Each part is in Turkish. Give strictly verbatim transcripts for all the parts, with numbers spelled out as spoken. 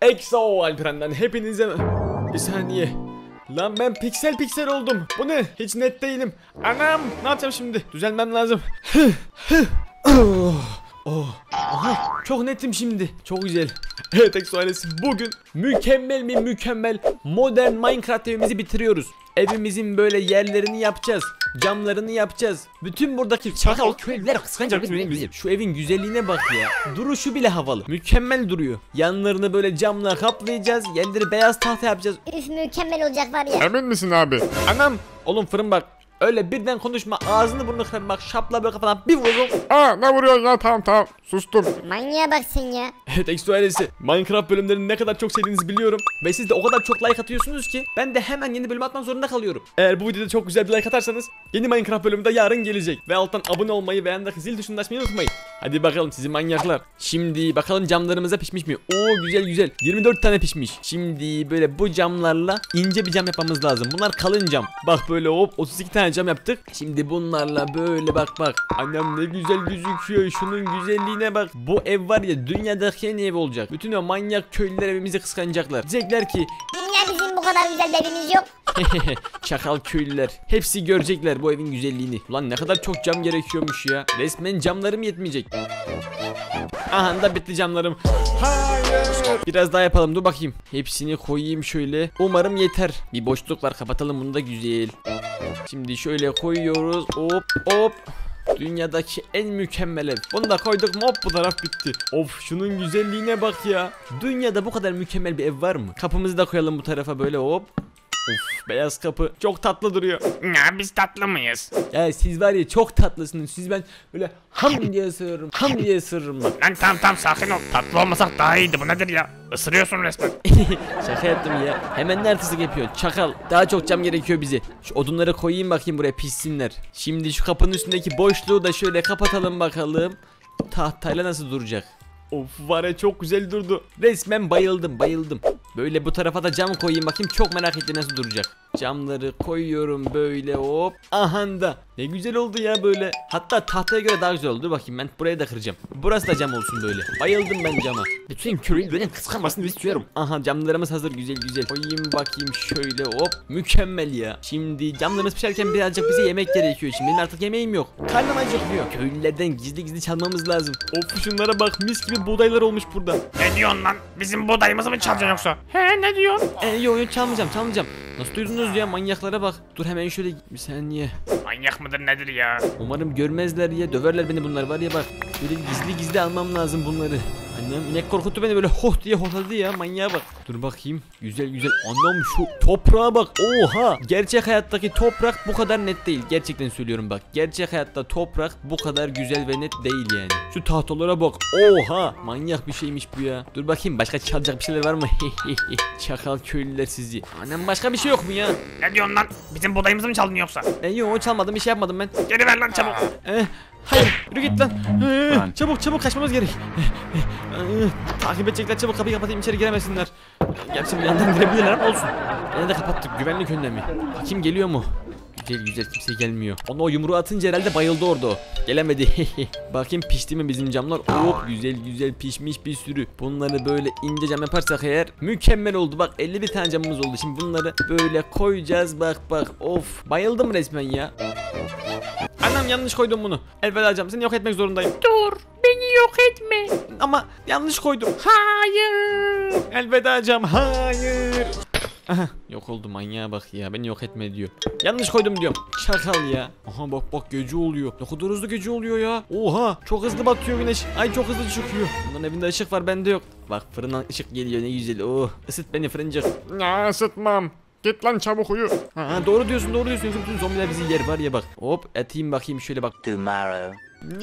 Exo Alperen'den hepinize... Bir saniye. Lan ben piksel piksel oldum. Bu ne? Hiç net değilim. Anam, ne yapacağım şimdi? Düzelmem lazım. Oh. Oh. Aha, çok netim şimdi. Çok güzel. Evet Exo ailesi, bugün mükemmel mi mükemmel modern Minecraft evimizi bitiriyoruz. Evimizin böyle yerlerini yapacağız. Camlarını yapacağız. Bütün buradaki çakal köyler kıskanca şu evin güzelliğine bak ya. Duruşu bile havalı. Mükemmel duruyor. Yanlarını böyle camla kaplayacağız. Yerleri beyaz tahta yapacağız. Üf, mükemmel olacak var ya. Emin misin abi? Anam, oğlum fırın bak. Öyle birden konuşma, ağzını burnunu kırarım bak, şapla böyle kafana bir vururum. Aa, ne vuruyorsun ya? Tamam tamam sustum. Manyağa bak sen ya. Evet Exo ailesi, Minecraft bölümlerini ne kadar çok sevdiğinizi biliyorum. Ve siz de o kadar çok like atıyorsunuz ki ben de hemen yeni bölüm atmak zorunda kalıyorum. Eğer bu videoda çok güzel bir like atarsanız yeni Minecraft bölümü de yarın gelecek. Ve alttan abone olmayı ve yanındaki zil tuşunu açmayı unutmayın. Hadi bakalım sizi manyaklar. Şimdi bakalım camlarımıza pişmiş mi? Oo, güzel güzel, yirmi dört tane pişmiş. Şimdi böyle bu camlarla ince bir cam yapmamız lazım. Bunlar kalın cam. Bak böyle hop otuz iki tane cam yaptık. Şimdi bunlarla böyle bak bak. Annem ne güzel gözüküyor. Şunun güzelliğine bak. Bu ev var ya, dünyadaki en iyi ev olacak. Bütün o manyak köylüler evimizi kıskanacaklar. Diyecekler ki Niye bizim bu kadar güzel bir evimiz yok? çakal köylüler. Hepsi görecekler bu evin güzelliğini. Ulan ne kadar çok cam gerekiyormuş ya. Resmen camlarım yetmeyecek. Aha da bitti camlarım. Hayır. Biraz daha yapalım, dur bakayım. Hepsini koyayım şöyle. Umarım yeter. Bir boşluk var, kapatalım bunu da güzel. Şimdi şöyle koyuyoruz. Hop hop. Dünyadaki en mükemmel ev. Bunu da koyduk mu hop bu taraf bitti. Of, şunun güzelliğine bak ya. Dünyada bu kadar mükemmel bir ev var mı? Kapımızı da koyalım bu tarafa böyle hop. Of, beyaz kapı çok tatlı duruyor. Ya biz tatlı mıyız? Ya siz var ya çok tatlısınız. Siz ben böyle ham diye ısırırım. Ham diye ısırırım bak. Lan tamam tamam sakin ol. Tatlı olmasak daha iyiydi. Bu nedir ya? Isırıyorsun resmen. Şaka yaptım ya. Hemen ne artistik yapıyor? Çakal. Daha çok cam gerekiyor bize. Şu odunları koyayım bakayım buraya, pişsinler. Şimdi şu kapının üstündeki boşluğu da şöyle kapatalım bakalım. Tahtayla nasıl duracak? Of var ya, çok güzel durdu. Resmen bayıldım bayıldım. Böyle bu tarafa da cam koyayım bakayım, çok merak ettim nasıl duracak. Camları koyuyorum böyle hop. Aha da ne güzel oldu ya böyle. Hatta tahtaya göre daha güzel oldu. Dur bakayım, ben buraya da kıracağım. Burası da cam olsun böyle. Bayıldım ben cama. Bütün köyün benim kıskanmasını istiyorum. Aha camlarımız hazır, güzel güzel. Koyayım bakayım şöyle hop. Mükemmel ya. Şimdi camlarımız pişerken birazcık bize yemek gerekiyor. Şimdi benim artık yemeğim yok. Karnım acıkıyor. Köylülerden gizli gizli çalmamız lazım. Of, şunlara bak, mis gibi buğdaylar olmuş burada. Ne diyorsun lan? Bizim buğdayımızı mı çalacaksın yoksa? He ne diyorsun? Ee, yok yok çalmayacağım çalmayacağım. Nasıl duydunuz ya, manyaklara bak. Dur hemen şöyle bir saniye. Manyak mıdır nedir ya? Umarım görmezler ya, döverler beni bunlar var ya bak. Böyle gizli gizli almam lazım bunları. Annem inek korkuttu beni böyle hoh diye horladı ya, manyağa bak. Dur bakayım, güzel güzel. Annem şu toprağa bak, oha. Gerçek hayattaki toprak bu kadar net değil, gerçekten söylüyorum bak. Gerçek hayatta toprak bu kadar güzel ve net değil yani. Şu tahtalara bak, oha. Manyak bir şeymiş bu ya. Dur bakayım, başka çalacak bir şeyler var mı? Çakal köylüler sizi. Annem başka bir şey yok mu ya? Ne diyorsun lan? Bizim buğdayımızı mı çaldın yoksa? E yok, çalmadım, bir şey yapmadım ben. Geri ver lan çabuk. Eh, hayır, yürü git lan. Eh, çabuk çabuk kaçmamız gerek. Eh, eh, takip edecekler, çabuk kapıyı kapatayım, içeri giremesinler. Gerçi bir yandan girebilirler ama olsun. Yine de kapattık, güvenlik önlemi. Kim geliyor mu? Güzel güzel, kimse gelmiyor. Ona o yumruğu atınca herhalde bayıldı orada o. Gelemedi. Bakayım pişti mi bizim camlar? Hop, güzel güzel pişmiş bir sürü. Bunları böyle ince cam yaparsak eğer mükemmel oldu. Bak elli bir tane camımız oldu. Şimdi bunları böyle koyacağız. Bak bak, of, bayıldım resmen ya. Anam yanlış koydum bunu. Elveda cam, seni yok etmek zorundayım. Dur beni yok etme. Ama yanlış koydum. Hayır. Elveda cam, hayır. Aha, yok oldu, manyağa bak ya, beni yok etme diyor. Yanlış koydum diyorum. Şakal ya. Aha bak bak, gece oluyor. Ne kadar hızlı gece oluyor ya. Oha, çok hızlı batıyor güneş. Ay çok hızlı çıkıyor. Bunların evinde ışık var, bende yok. Bak fırından ışık geliyor, ne güzel. Oh, ısıt beni fırıncık. Ya ısıtmam. Git lan çabuk uyu. Ha, doğru diyorsun doğru diyorsun. Bütün zombiler bizi yer var ya bak. Hop atayım bakayım şöyle bak. Tomorrow.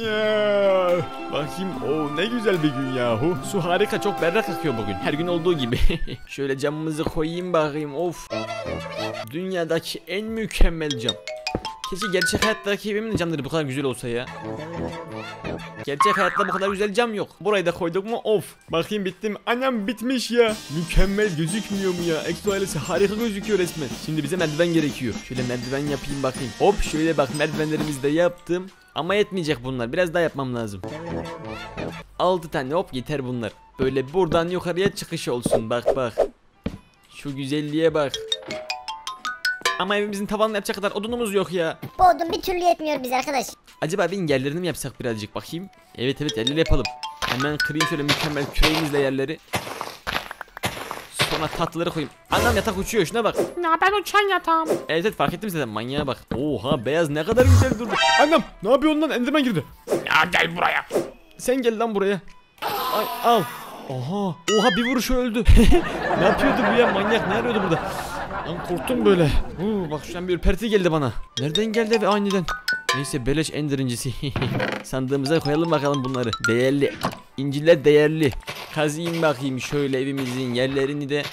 Ya, bakayım, o ne güzel bir gün yahu. Su harika, çok berrak akıyor bugün, her gün olduğu gibi. Şöyle camımızı koyayım bakayım, of. Dünyadaki en mükemmel cam. Keşke gerçek hayattaki evimin camları bu kadar güzel olsa ya. Gerçek hayatta bu kadar güzel cam yok. Burayı da koyduk mu of. Bakayım bittim. Annem bitmiş ya. Mükemmel gözükmüyor mu ya? Exo ailesi harika gözüküyor resmen. Şimdi bize merdiven gerekiyor. Şöyle merdiven yapayım bakayım. Hop şöyle bak, merdivenlerimizi de yaptım. Ama yetmeyecek bunlar. Biraz daha yapmam lazım. altı tane hop yeter bunlar. Böyle buradan yukarıya çıkış olsun. Bak bak. Şu güzelliğe bak. Ama evimizin tavanını yapacak kadar odunumuz yok ya. Bu odun bir türlü yetmiyor bize arkadaş. Acaba evin yerlerini mi yapsak birazcık bakayım? Evet evet, yerleri yapalım. Hemen kırayım şöyle mükemmel küreğimizle yerleri. Sonra tatlıları koyayım. Anam yatak uçuyor, şuna bak. Ya ben uçan yatağım. Evet evet, fark ettim zaten, manyağa bak. Oha, beyaz ne kadar güzel durdu. Anam ne yapıyorsun lan, Enderman girdi. Ya gel buraya. Sen gel lan buraya. Ay al. Oha. Oha, bir vuruş öldü. Ne yapıyordu bu ya, manyak ne arıyordu burada? Lan korktum böyle. Huu, bak şu an bir ürperti geldi bana. Nereden geldi ve aniden? Neyse, beleş ender incisi. Sandığımıza koyalım bakalım bunları. Değerli. İnciler değerli. Kazıyım bakayım şöyle evimizin yerlerini de.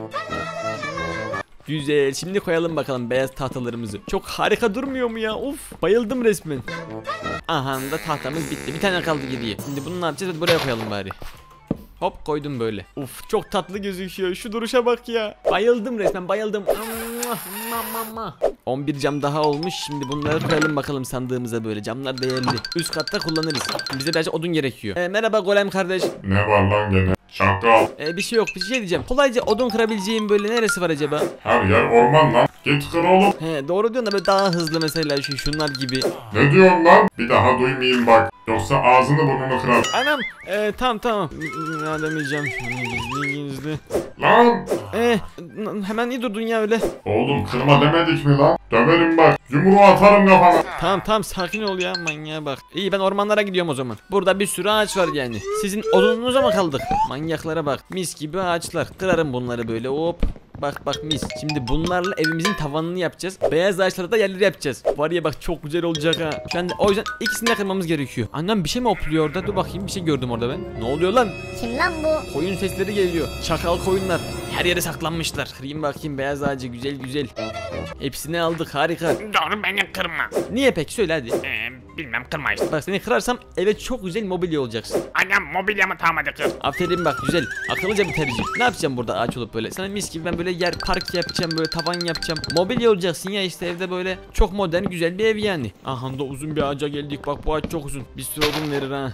Güzel. Şimdi koyalım bakalım beyaz tahtalarımızı. Çok harika durmuyor mu ya? Of, bayıldım resmen. Aha da tahtamız bitti. Bir tane kaldı geriye. Şimdi bunu ne yapacağız? Hadi buraya koyalım bari. Hop koydum böyle. Uf, çok tatlı gözüküyor. Şu duruşa bak ya. Bayıldım resmen, bayıldım. on bir cam daha olmuş. Şimdi bunları koyalım bakalım sandığımıza böyle. Camlar değerli. Üst katta kullanırız. Bize birazcık odun gerekiyor. Ee, merhaba Golem kardeş. Ne var lan gene? Şakal. Ee, bir şey yok, bir şey diyeceğim. Kolayca odun kırabileceğim böyle neresi var acaba? Her yer orman lan. Git kır oğlum. He, doğru diyorsun da böyle daha hızlı mesela şu şunlar gibi. Ne diyorsun lan? Bir daha duymayayım bak. Yoksa ağzını burnunu kırar. Anam, ee, tamam tamam. Ne demeyeceğim. Gizli gizli. Lan! Ee, hemen iyi durdun ya öyle. Oğlum kırma demedik mi lan? Döverim bak. Yumruğu atarım kafana. Tamam tamam, sakin ol ya, manyağa bak. İyi, ben ormanlara gidiyorum o zaman. Burada bir sürü ağaç var yani. Sizin odununuza mı kaldık? Manyaklara bak. Mis gibi ağaçlar. Kırarım bunları böyle, hop. Bak bak mis. Şimdi bunlarla evimizin tavanını yapacağız. Beyaz ağaçlara da yerleri yapacağız. Var ya bak, çok güzel olacak ha. Şu anda o yüzden ikisini de kırmamız gerekiyor. Annem bir şey mi hopluyor orada? Dur bakayım, bir şey gördüm orada ben. Ne oluyor lan? Kim lan bu? Koyun sesleri geliyor. Çakal koyunlar. Her yere saklanmışlar. Kırayım bakayım beyaz ağacı, güzel güzel. Hepsini aldık, harika. Doğru, beni kırma. Niye peki, söyle hadi. Ee, bilmem, kırma işte. Bak seni kırarsam eve çok güzel mobilya olacaksın. Annem mobilyamı tamamladı kır. Aferin bak, güzel. Akıllıca bir tercih. Ne yapacağım burada ağaç olup böyle? Sana mis gibi ben böyle yer park yapacağım, böyle tavan yapacağım. Mobilya olacaksın ya işte evde, böyle çok modern güzel bir ev yani. Aha da uzun bir ağaca geldik, bak bu ağaç çok uzun. Bir sürü odun verir ha.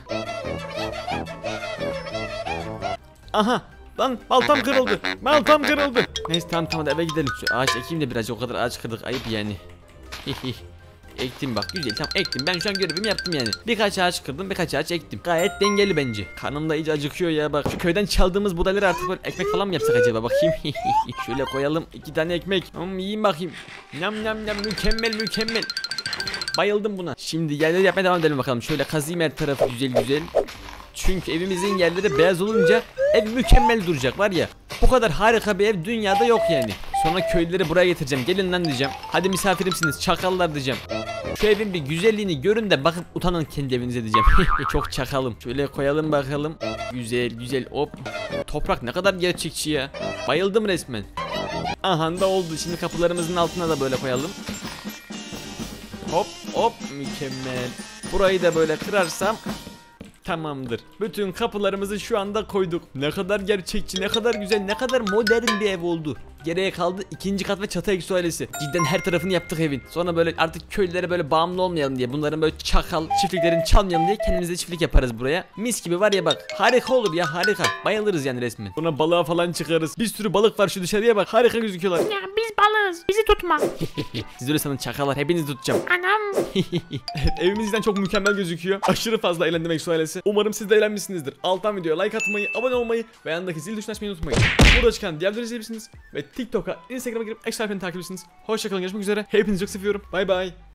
Aha. Lan baltam kırıldı. Baltam kırıldı. Neyse tamam tamam, hadi eve gidelim. Şu ağaç ekeyim de birazcık, o kadar ağaç kırdık, ayıp yani. Ektim bak, güzel, tamam ektim. Ben şu an görevimi yaptım yani. Birkaç ağaç kırdım, birkaç ağaç ektim. Gayet dengeli bence. Karnım da iyice acıkıyor ya bak. Şu köyden çaldığımız buğdayları artık böyle ekmek falan mı yapsak acaba, bakayım. Şöyle koyalım iki tane ekmek. Hmm, yiyeyim bakayım. Yam yam yam, mükemmel mükemmel. Bayıldım buna. Şimdi yerleri yapmaya devam edelim bakalım. Şöyle kazıyım her tarafı güzel güzel. Çünkü evimizin yerleri beyaz olunca ev mükemmel duracak var ya. Bu kadar harika bir ev dünyada yok yani. Sonra köylüleri buraya getireceğim. Gelin lan diyeceğim. Hadi misafirimsiniz çakallar diyeceğim. Şu evin bir güzelliğini görün de bakıp utanın kendi evinize diyeceğim. Çok çakalım. Şöyle koyalım bakalım. Güzel güzel, hop. Toprak ne kadar gerçekçi ya. Bayıldım resmen. Aha da oldu. Şimdi kapılarımızın altına da böyle koyalım. Hop hop, mükemmel. Burayı da böyle kırarsam tamamdır. Bütün kapılarımızı şu anda koyduk. Ne kadar gerçekçi, ne kadar güzel, ne kadar modern bir ev oldu. Geriye kaldı ikinci kat ve çatı Exo ailesi. Cidden her tarafını yaptık evin. Sonra böyle artık köylülere böyle bağımlı olmayalım diye, bunların böyle çakal çiftliklerini çalmayalım diye kendimize çiftlik yaparız buraya. Mis gibi var ya bak. Harika olur ya, harika. Bayılırız yani resmen. Sonra balığa falan çıkarız. Bir sürü balık var şu dışarıya bak. Harika gözüküyorlar. Ya biz balığız. Bizi tutma. Siz öyle sanın çakallar. Hepinizi tutacağım. Anam. Evet, evimizden çok mükemmel gözüküyor. Aşırı fazla eğlendim Exo ailesi. Umarım siz de eğlenmişsinizdir. Alttan videoya like atmayı, abone olmayı ve yanındaki zil tuşuna açmayı unutmayın. Burada çıkan diğer videoları izleyebilirsiniz. Ve TikTok'a, Instagram'a girip Exo Alper'i takip ediyorsunuz. Hoşçakalın, görüşmek üzere. Hepinizi çok seviyorum. Bay bay.